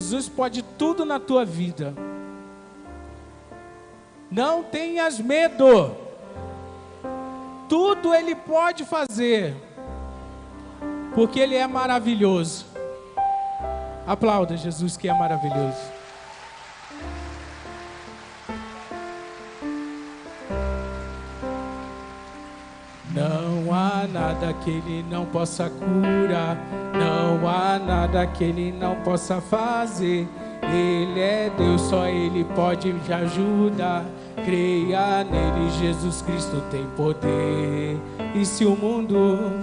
Jesus pode tudo na tua vida. Não tenhas medo. Tudo Ele pode fazer, porque Ele é maravilhoso. Aplauda Jesus, que é maravilhoso. Não há nada que Ele não possa curar, não há nada que Ele não possa fazer. Ele é Deus, só Ele pode te ajudar. Creia nele, Jesus Cristo tem poder. E se o mundo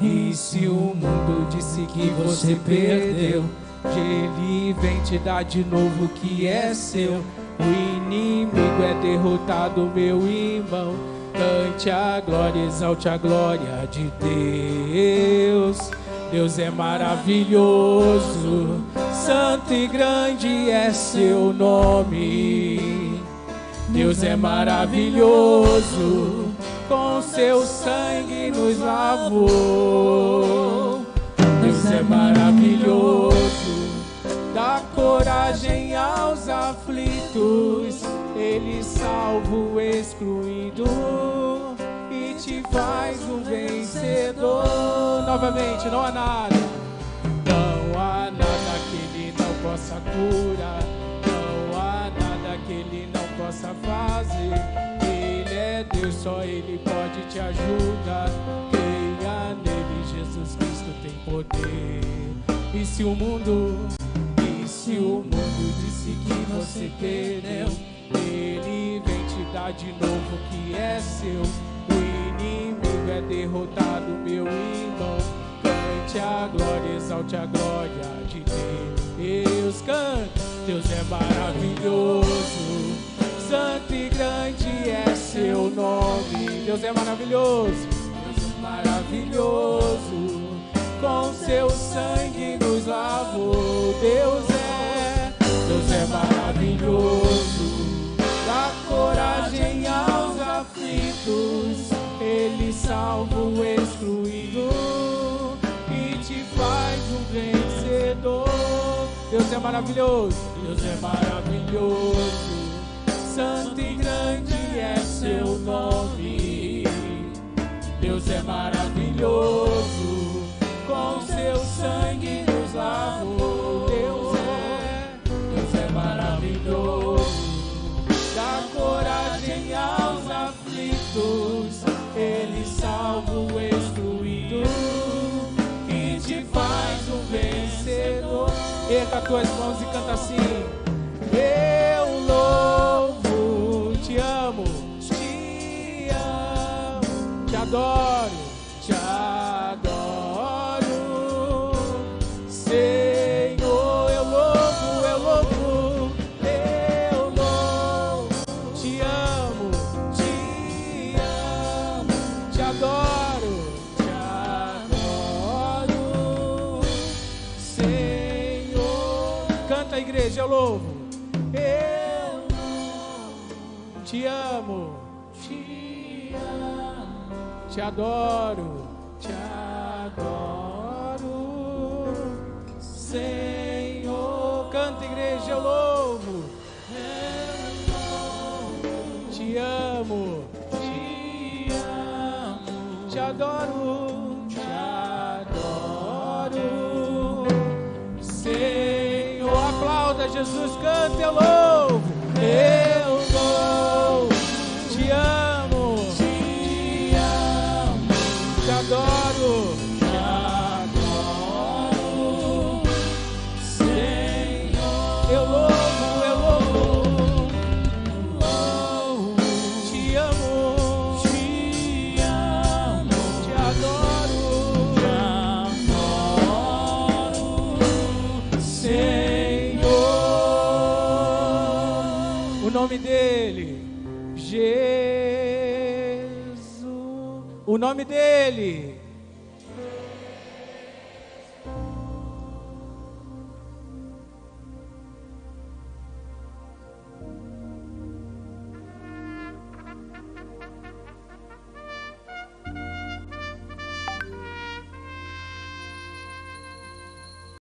disse que você perdeu, Ele vem te dar de novo o que é seu. O inimigo é derrotado, meu irmão. Cante a glória, exalte a glória de Deus. Deus é maravilhoso, santo e grande é seu nome. Deus é maravilhoso, com seu sangue nos lavou. Deus é maravilhoso, dá coragem aos aflitos. Ele salva o excluído e te faz um vencedor. Novamente, não há nada que Ele não possa curar, não há nada que Ele não possa fazer. Ele é Deus, só Ele pode te ajudar. Creia nele, Jesus Cristo tem poder. E se o mundo disse que você perdeu, Ele vem te dar de novo o que é seu. O inimigo é derrotado, meu irmão. Cante a glória, exalte a glória de Deus. Cante, Deus é maravilhoso, santo e grande é seu nome. Deus é maravilhoso, Deus é maravilhoso, com seu sangue nos lavou. Deus é maravilhoso, dá coragem aos aflitos. Ele salva o excluído e te faz um vencedor. Deus é maravilhoso, Deus é maravilhoso, santo e grande é seu nome. Deus é maravilhoso, com seu sangue nos lavou. Deus é maravilhoso, dá coragem aos aflitos. Ele salva o excluído e te faz um vencedor. Erga as tuas mãos e canta assim: eu louvo, te amo, te adoro, te adoro, Senhor. Eu louvo, te amo, te adoro, Senhor. Canta, igreja, eu louvo, te amo, te adoro, Senhor. Canta, igreja, eu louvo, te amo, te adoro, Senhor. Aplauda Jesus, canta, eu louvo, te amo, te adoro, Senhor. Eu louvo, te amo, te adoro, Senhor. O nome dele, Jesus. O nome dele,